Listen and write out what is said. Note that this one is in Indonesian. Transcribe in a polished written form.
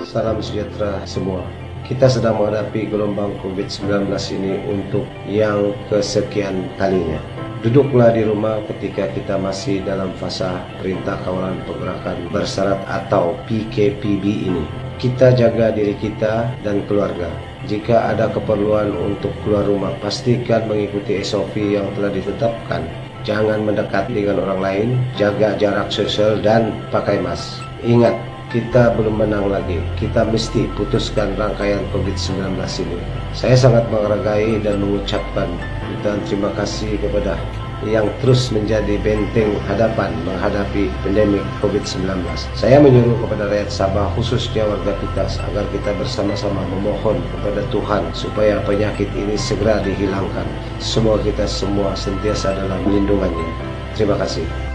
Salam sejahtera semua. Kita sedang menghadapi gelombang COVID-19 ini untuk yang kesekian kalinya. Duduklah di rumah ketika kita masih dalam fase perintah kawalan pergerakan bersyarat atau PKPB ini. Kita jaga diri kita dan keluarga. Jika ada keperluan untuk keluar rumah, pastikan mengikuti SOP yang telah ditetapkan. Jangan mendekat dengan orang lain, jaga jarak sosial dan pakai masker. Ingat, kita belum menang lagi. Kita mesti putuskan rangkaian COVID-19 ini. Saya sangat menghargai dan mengucapkan dan terima kasih kepada yang terus menjadi benteng hadapan menghadapi pandemi COVID-19. Saya menyuruh kepada rakyat Sabah, khususnya warga kita, agar kita bersama-sama memohon kepada Tuhan supaya penyakit ini segera dihilangkan. Semoga kita semua sentiasa dalam lindungannya. Terima kasih.